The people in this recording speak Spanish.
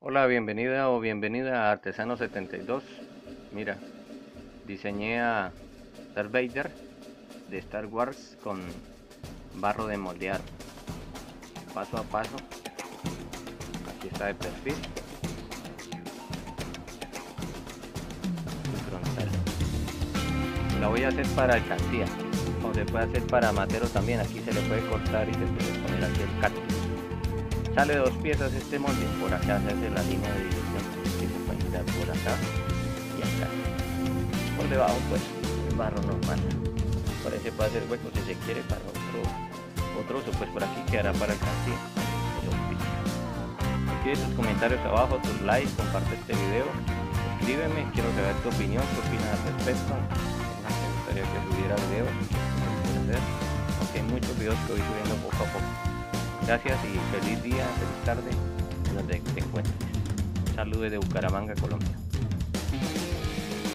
Hola, bienvenida o bienvenida a Artesano 72. Mira, diseñé a Darth Vader de Star Wars con barro de moldear, paso a paso. Aquí está de perfil, su frontal. La voy a hacer para alcancía, o se puede hacer para matero también. Aquí se le puede cortar y se puede poner aquí el cactus. Sale dos piezas este molde, por acá se hace la línea de división que se puede mirar por acá y acá. Por debajo pues el barro normal. Por ahí se puede hacer huecos si se quiere para otro uso, pues por aquí quedará para alcancía. Escribe tus comentarios abajo, tus likes, comparte este video, escríbeme, quiero saber tu opinión, qué opinas al respecto. Me gustaría que subiera videos, aunque hay muchos videos que voy subiendo poco a poco. Gracias y feliz día, feliz tarde, donde te encuentres. Un saludo desde Bucaramanga, Colombia.